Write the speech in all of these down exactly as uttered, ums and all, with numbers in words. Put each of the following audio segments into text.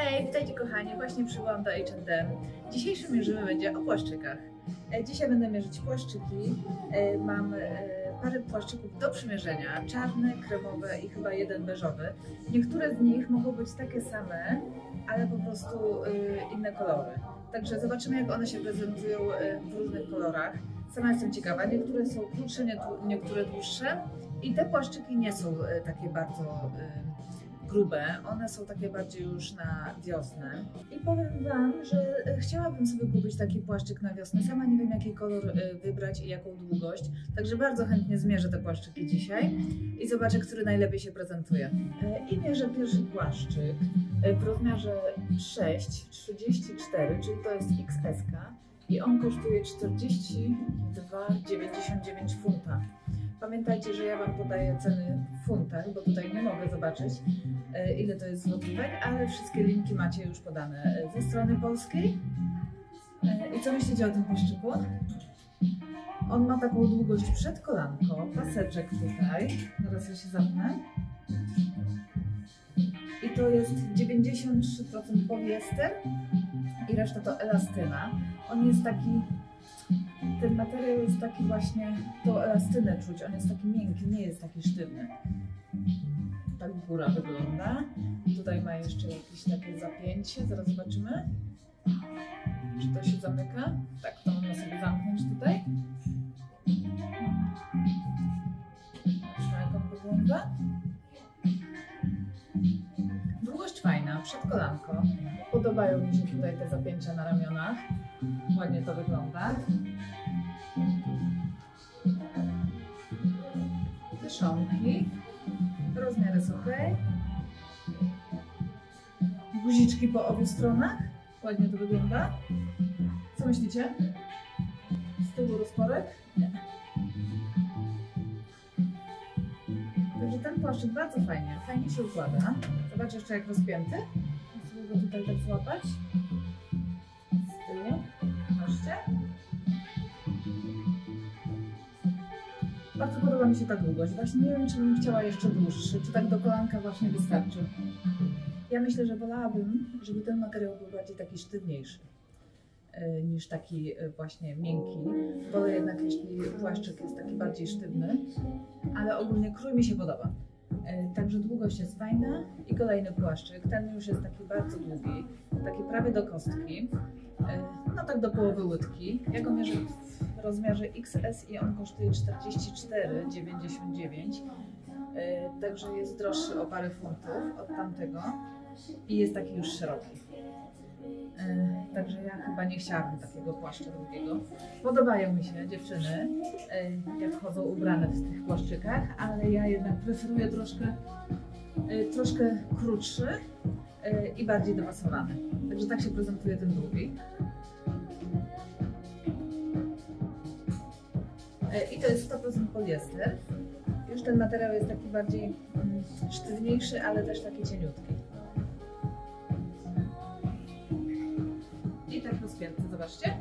Hej, witajcie kochani, właśnie przybyłam do H and M. Dzisiejszy mierzymy będzie o płaszczykach. Dzisiaj będę mierzyć płaszczyki. Mam parę płaszczyków do przymierzenia, czarne, kremowe i chyba jeden beżowy. Niektóre z nich mogą być takie same, ale po prostu inne kolory. Także zobaczymy, jak one się prezentują w różnych kolorach. Sama jestem ciekawa, niektóre są krótsze, niektóre dłuższe i te płaszczyki nie są takie bardzo grube, one są takie bardziej już na wiosnę. I powiem Wam, że chciałabym sobie kupić taki płaszczyk na wiosnę. Sama nie wiem, jaki kolor wybrać i jaką długość, także bardzo chętnie zmierzę te płaszczyki dzisiaj i zobaczę, który najlepiej się prezentuje. I mierzę pierwszy płaszczyk w rozmiarze sześć trzydzieści cztery, czyli to jest X S i on kosztuje czterdzieści dwa dziewięćdziesiąt dziewięć funta. Pamiętajcie, że ja Wam podaję ceny w funtach, bo tutaj nie mogę zobaczyć, ile to jest złotówek, ale wszystkie linki macie już podane ze strony polskiej. I co myślicie o tym płaszczyku? On ma taką długość przed kolanką, paseczek tutaj, zaraz ja się zapnę. I to jest dziewięćdziesiąt trzy procent poliester i reszta to elastyna. On jest taki... Ten materiał jest taki właśnie, tą elastynę czuć, on jest taki miękki, nie jest taki sztywny. Tak góra wygląda. Tutaj ma jeszcze jakieś takie zapięcie, zaraz zobaczymy. Czy to się zamyka? Tak, to można sobie zamknąć tutaj. Zobaczmy, jak on wygląda. Długość fajna, przed kolanką. Podobają mi się tutaj te zapięcia na ramionach. Ładnie to wygląda. Kieszonki. Rozmiar jest ok. Guziczki po obu stronach. Ładnie to wygląda. Co myślicie? Z tyłu rozporek? Nie. Także ten płaszczyk bardzo fajnie, fajnie się układa. Zobacz jeszcze, jak rozpięty. Muszę go tutaj tak złapać. Z tyłu. Patrzcie. Bardzo podoba mi się ta długość. Właśnie nie wiem, czy bym chciała jeszcze dłuższy, czy tak do kolanka właśnie wystarczy. Ja myślę, że wolałabym, żeby ten materiał był bardziej taki sztywniejszy yy, niż taki yy, właśnie miękki. Wolę jednak, jeśli płaszczyk jest taki bardziej sztywny, ale ogólnie krój mi się podoba. Yy, także długość jest fajna i kolejny płaszczyk. Ten już jest taki bardzo długi, taki prawie do kostki. Yy, no tak do połowy łydki. Ja go mierzę w rozmiarze X S i on kosztuje czterdzieści cztery dziewięćdziesiąt dziewięć, yy, także jest droższy o parę funtów od tamtego i jest taki już szeroki. Yy, także ja chyba nie chciałabym takiego płaszcza drugiego. Podobają mi się dziewczyny, yy, jak chodzą ubrane w tych płaszczykach, ale ja jednak preferuję troszkę, yy, troszkę krótszy yy, i bardziej dopasowany. Także tak się prezentuje ten długi. I to jest sto procent poliester. Już ten materiał jest taki bardziej mm, sztywniejszy, ale też taki cieniutki. I tak rozpięty, zobaczcie.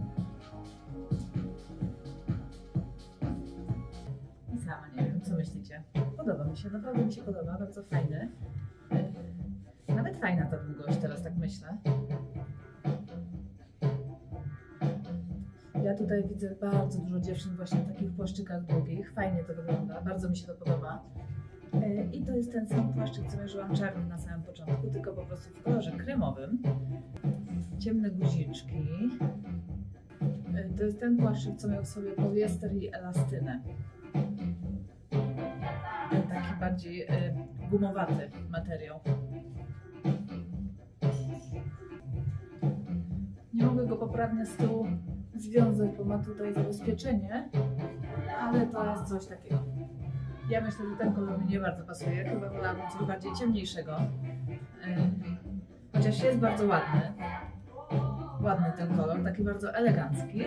I sama nie wiem, co myślicie. Podoba mi się, naprawdę mi się podoba, bardzo fajny. Nawet fajna ta długość, teraz tak myślę. Ja tutaj widzę bardzo dużo dziewczyn właśnie w takich płaszczykach długich. Fajnie to wygląda, bardzo mi się to podoba. I to jest ten sam płaszczyk, co mierzyłam czarny na samym początku, tylko po prostu w kolorze kremowym. Ciemne guziczki. To jest ten płaszczyk, co miał w sobie poliester i elastynę. Taki bardziej gumowaty materiał. Nie mogę go poprawnie z tyłu związać, bo ma tutaj zabezpieczenie, ale to jest coś takiego. Ja myślę, że ten kolor mi nie bardzo pasuje, chyba wolałabym coś bardziej ciemniejszego. Chociaż jest bardzo ładny. Ładny ten kolor, taki bardzo elegancki.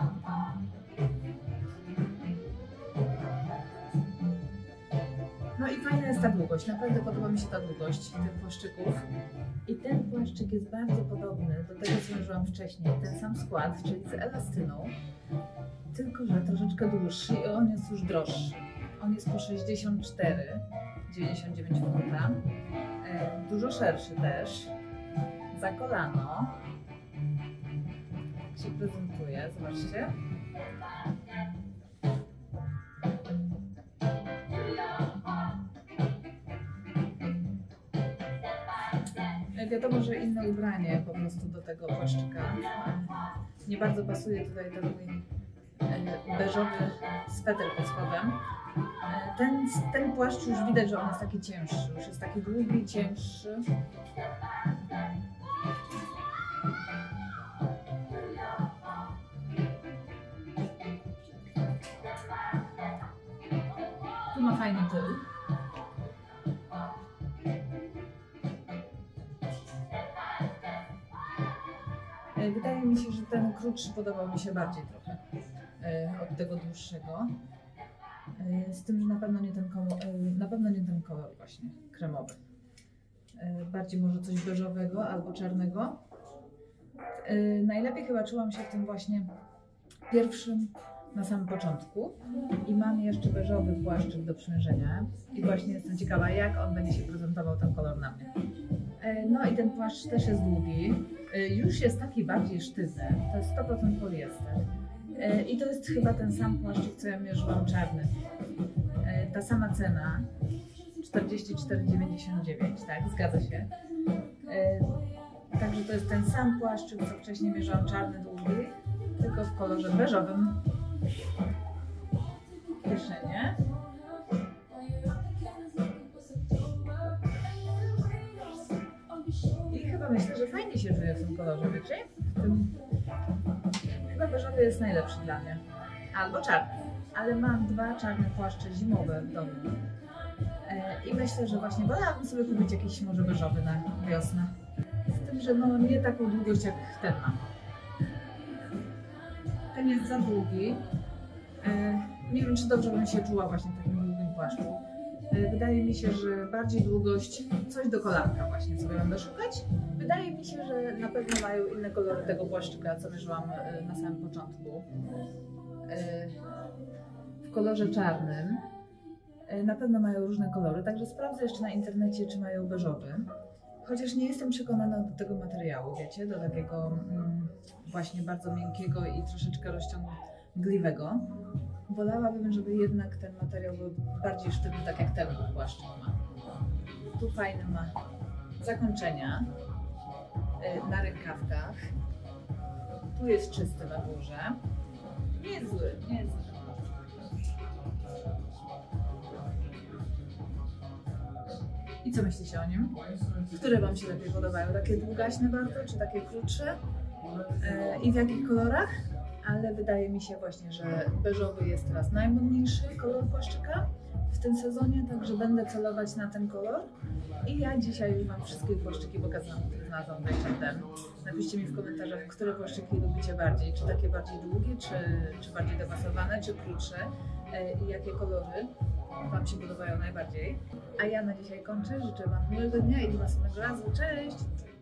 No i fajna jest ta długość, naprawdę podoba mi się ta długość tych płaszczyków. I ten płaszczyk jest bardzo podobny do tego, co mierzyłam wcześniej, ten sam skład, czyli z elastyną, tylko że troszeczkę dłuższy i on jest już droższy. On jest po sześćdziesiąt cztery dziewięćdziesiąt dziewięć funta, dużo szerszy też. za kolano. Tak się prezentuje, zobaczcie. Wiadomo, że inne ubranie po prostu do tego płaszczyka. Nie bardzo pasuje tutaj ten mój beżowy sweter pod spodem. Ten, ten płaszcz już widać, że on jest taki cięższy, już jest taki długi, cięższy. Tu ma fajny tył. Wydaje mi się, że ten krótszy podobał mi się bardziej trochę od tego dłuższego. Z tym, że na pewno nie ten kolor, na pewno nie ten kolor właśnie, kremowy. Bardziej może coś beżowego albo czarnego. Najlepiej chyba czułam się w tym właśnie pierwszym na samym początku. I mam jeszcze beżowy płaszczyk do przymierzenia. I właśnie jestem ciekawa, jak on będzie się prezentował, ten kolor na mnie. No i ten płaszcz też jest długi. Już jest taki bardziej sztywny. To jest sto procent poliester. I to jest chyba ten sam płaszczyk, co ja mierzyłam, czarny. Ta sama cena, czterdzieści cztery dziewięćdziesiąt dziewięć, tak, zgadza się. Także to jest ten sam płaszczyk, co wcześniej mierzyłam, czarny, długi, tylko w kolorze beżowym. Kieszenie. I chyba myślę, że fajnie się żyje w tym kolorze, wiecie? W tym... Chyba beżowy jest najlepszy dla mnie. Albo czarny. Ale mam dwa czarne płaszcze zimowe w domu. E, I myślę, że właśnie wolałabym sobie kupić jakiś może beżowy na wiosnę. Z tym, że no nie taką długość jak ten ma. Ten jest za długi. E, nie wiem, czy dobrze bym się czuła właśnie w takim długim płaszczu. E, wydaje mi się, że bardziej długość, coś do kolanka właśnie sobie będę szukać. Wydaje mi się, że na pewno mają inne kolory tego płaszczyka, co mierzyłam na samym początku. W kolorze czarnym. Na pewno mają różne kolory, także sprawdzę jeszcze na internecie, czy mają beżowy. Chociaż nie jestem przekonana do tego materiału, wiecie, do takiego mm, właśnie bardzo miękkiego i troszeczkę rozciągliwego. Wolałabym, żeby jednak ten materiał był bardziej sztywny, tak jak ten płaszczyk ma. Tu fajne ma zakończenia na rękawkach. Tu jest czysty na górze. Nie jest zły, nie jest zły. I co myślicie o nim? Które Wam się lepiej podobają? Takie długaśne bardzo, czy takie krótsze? E, I w jakich kolorach? Ale wydaje mi się właśnie, że beżowy jest teraz najmodniejszy kolor płaszczyka w tym sezonie, także będę celować na ten kolor. I ja dzisiaj już Wam wszystkie płaszczyki pokazałam, które znalazłam w H and M. Napiszcie mi w komentarzach, które płaszczyki lubicie bardziej, czy takie bardziej długie, czy, czy bardziej dopasowane, czy krótsze e, i jakie kolory Wam się podobają najbardziej. A ja na dzisiaj kończę, życzę Wam miłego dnia i do następnego razu. Cześć!